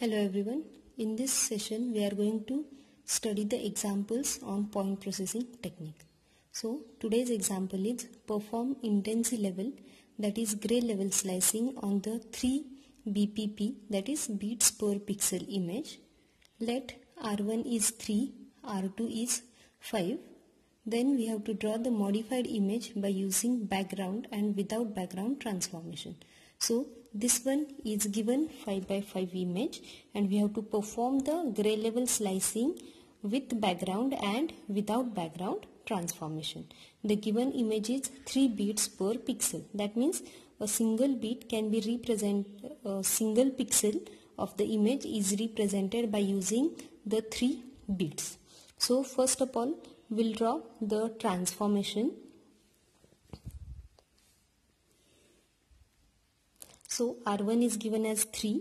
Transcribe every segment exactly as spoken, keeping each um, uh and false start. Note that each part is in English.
Hello everyone. In this session we are going to study the examples on point processing technique. So today's example is perform intensity level, that is gray level slicing on the three B P P, that is bits per pixel image. Let R one is three, R two is five. Then we have to draw the modified image by using background and without background transformation. So this one is given five by five image and we have to perform the gray level slicing with background and without background transformation. The given image is three bits per pixel. That means a single bit can be represent a single pixel of the image is represented by using the three bits. So first of all we'll draw the transformation. So R one is given as three.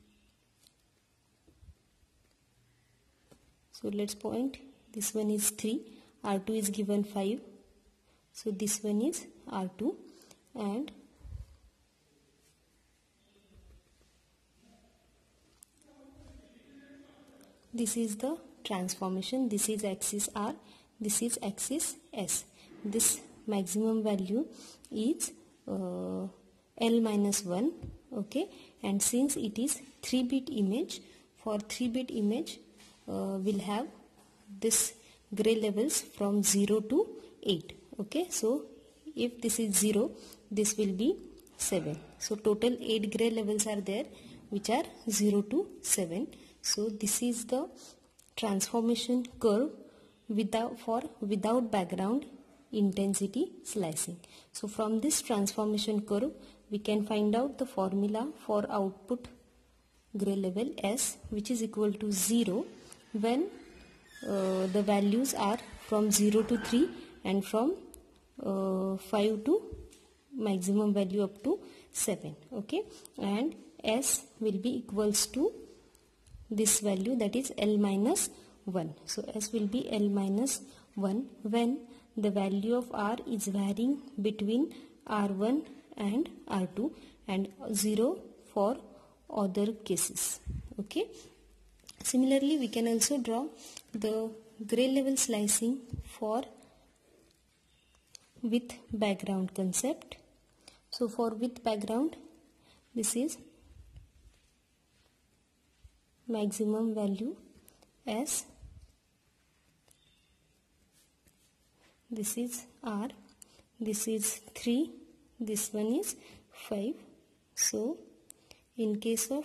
So let's point. This one is three. R two is given five. So this one is R two. And this is the transformation. This is axis R. This is axis S. This maximum value is uh, L minus one, okay, and since it is three bit image, for three bit image uh, we'll have this gray levels from zero to eight, okay. So if this is zero, this will be seven. So total eight gray levels are there which are zero to seven. So this is the transformation curve without for without background intensity slicing. So from this transformation curve we can find out the formula for output gray level S, which is equal to zero when uh, the values are from zero to three and from uh, five to maximum value up to seven, okay, and S will be equals to this value, that is L minus one. So S will be L minus one when the value of R is varying between R one and R two and zero for other cases, okay. Similarly we can also draw the gray level slicing for with background concept. So for with background, this is maximum value S, this is R, this is three, this one is five. So in case of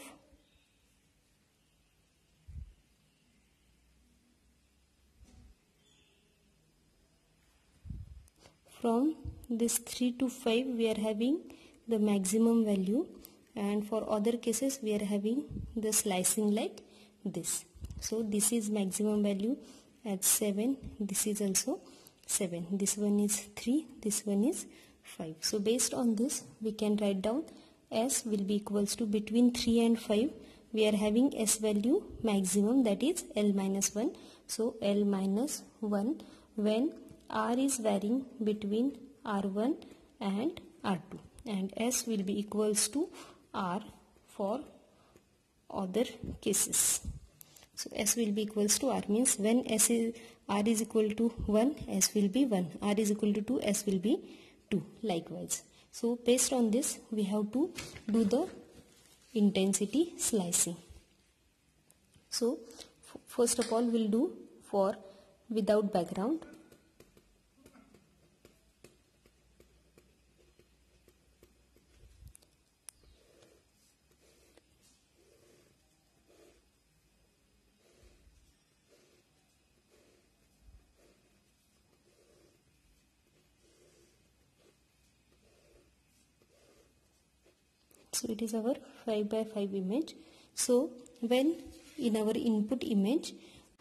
from this three to five we are having the maximum value, and for other cases we are having the slicing like this. So this is maximum value at seven, this is also seven, this one is three, this one is five. So based on this we can write down S will be equals to between three and five we are having S value maximum, that is L minus one. So L minus one when R is varying between R one and R two, and S will be equals to R for other cases. So S will be equals to R means when S is R is equal to one, S will be one, R is equal to two, S will be two, likewise. So based on this we have to do the intensity slicing. So first of all we'll do for without background. So it is our five by five image. So when in our input image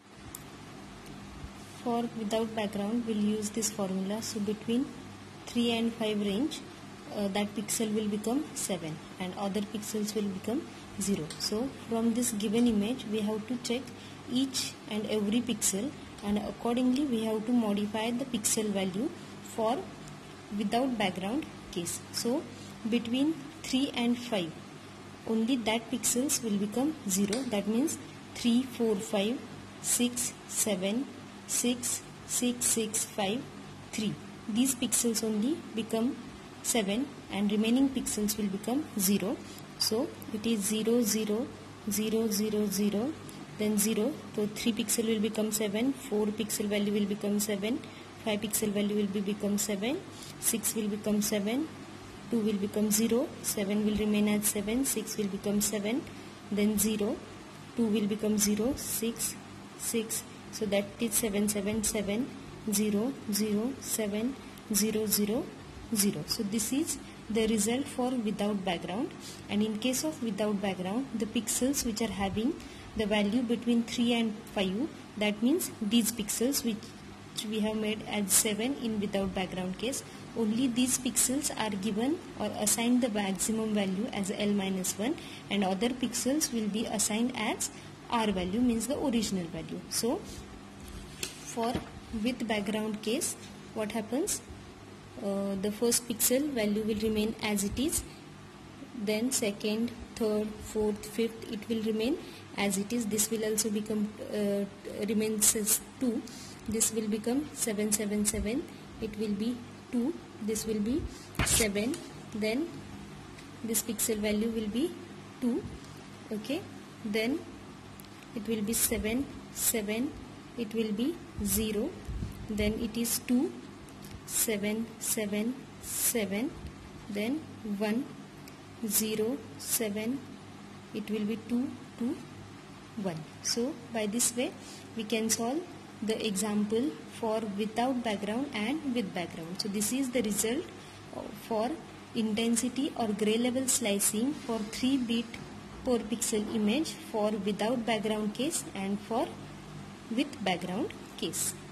for without background we'll use this formula. So between three and five range uh, that pixel will become seven and other pixels will become zero. So from this given image we have to check each and every pixel, and accordingly we have to modify the pixel value for without background case. So between three and five only that pixels will become zero. That means three, four, five, six, seven, six, six, six, five, three. These pixels only become seven and remaining pixels will become zero. So it is zero, zero, zero, zero, zero, then zero. So three pixel will become seven, four pixel value will become seven, five pixel value will be become seven, six will become seven, two will become zero, seven will remain as seven, six will become seven, then zero, two will become zero, six, six. So that is seven, seven, seven, zero, zero, seven, zero, zero, zero. So this is the result for without background. And in case of without background, the pixels which are having the value between three and five, that means these pixels which we have made as seven in without background case, only these pixels are given or assigned the maximum value as L minus one, and other pixels will be assigned as R value, means the original value. So for with background case, what happens? Uh, the first pixel value will remain as it is, then second, third, fourth, fifth, it will remain as it is. This will also become uh, remains as two. This will become seven, seven, seven, it will be two, this will be seven, then this pixel value will be two, okay, then it will be seven, seven, it will be zero, then it is two, seven, seven, seven, then one, zero, seven, it will be two, two, one. So by this way we can solve the example for without background and with background. So this is the result for intensity or gray level slicing for three bit per pixel image for without background case and for with background case.